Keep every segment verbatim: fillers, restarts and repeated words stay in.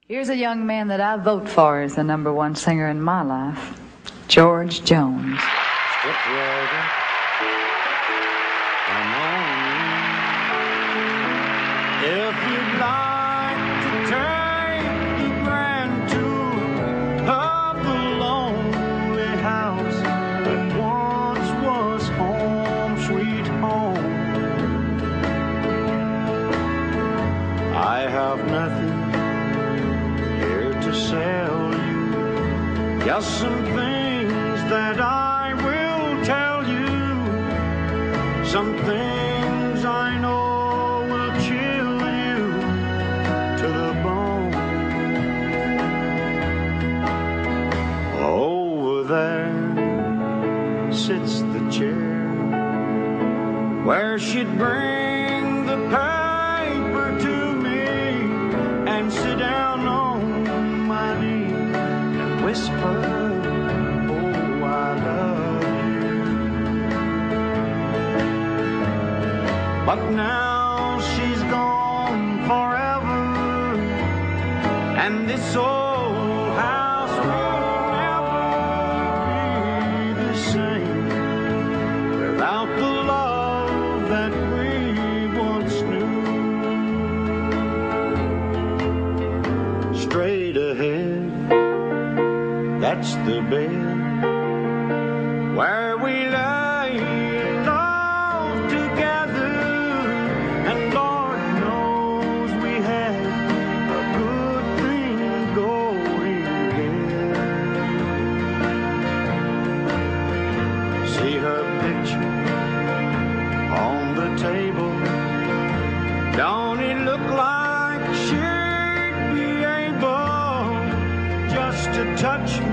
Here's a young man that I vote for as the number one singer in my life, George Jones. Step right up. Come on in. If you'd like to take the grand tour of the lonely house that once was home sweet home, I have nothing sell you, just some things that I will tell you, some things I know will chill you to the bone. Over there sits the chair where she'd bring the paper to me and sit down on whisper, oh, I love you. But now she's gone forever, and this old house will never be the same without the love that we once knew. Straight ahead, that's the bed where we lay love together, and Lord knows we had a good thing going there. See her picture on the table, don't it look like she'd be able just to touch me?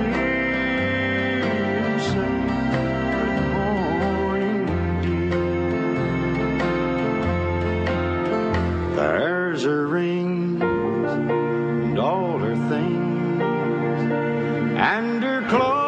There's her rings and all her things and her clothes.